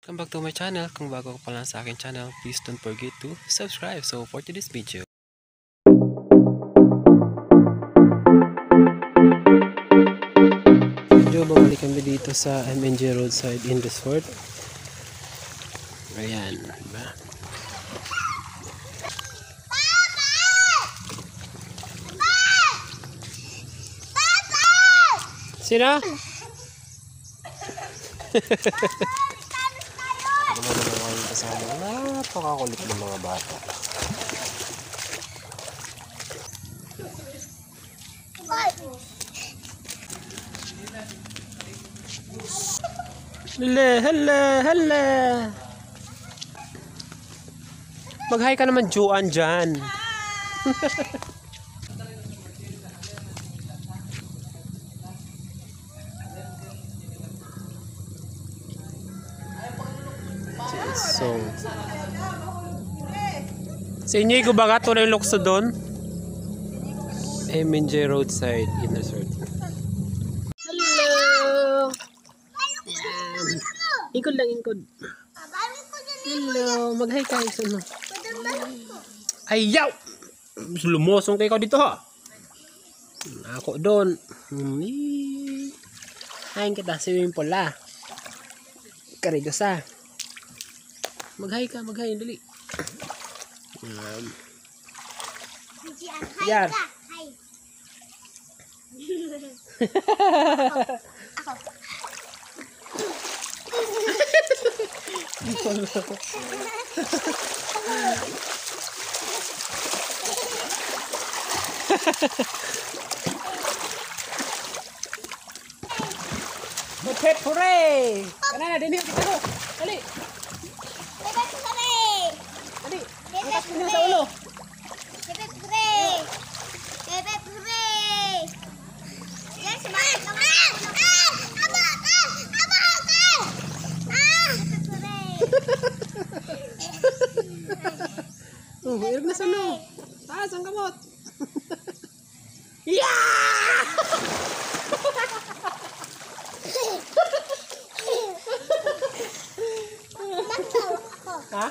Welcome back to my channel. Kung bago ka pa lang sa akin channel, please don't forget to subscribe. So for today's video, bumalik kami dito sa MNJ roadside in resort. Ayan, diba? Sino? Napakakulit ng mga bata. Hala. Mag-hi ka naman, Juan, dyan. So, sa inyo ko ba ka ito na yung lukso doon? MNJ roadside in resort. Hello! Yan. Ingkod lang, ingkod. Hello! Mag-hi ka. Ayaw! Lumosong kayo dito ha. Ako doon. Hain kita, swimming pool la. Karigosa. Mag-hi ka, mag-hi, dali. Yan. Pet hooray! Kanana, din kita ko. Dali. Pet hooray! Dali. Bukas ko sa ulo. Pet hooray! Pet hooray! Yan si Mama. Pet hooray! Oh, hirap na sa ulo. Taas ang kamot. Yeah! Ha?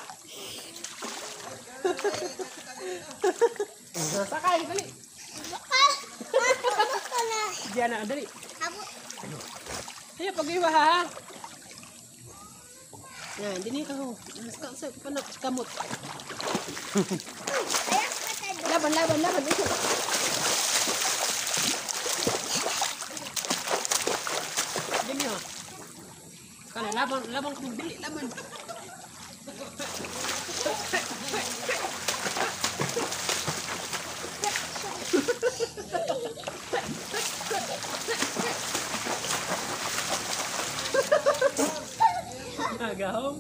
Sakay, dali. Diyan na, dali. Ayo, pag-iwa ha. Yan, dini ka ho. Panak, kamot. Laban. Ito. Dini ho. Kana, laban kung dili, laban. Agahong.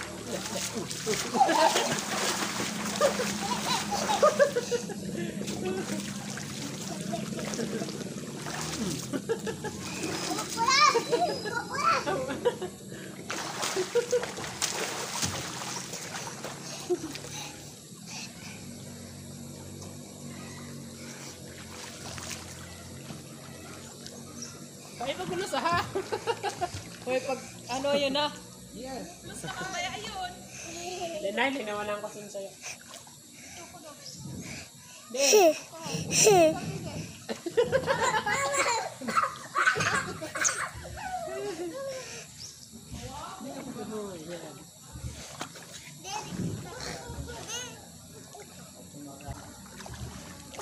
Ay, pagulo sa ha. Hoy, pag ano yun na? Yes. Gusto ko kaya yun. Lenay, linawalan ko sin sa'yo.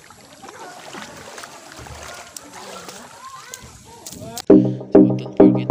Don't forget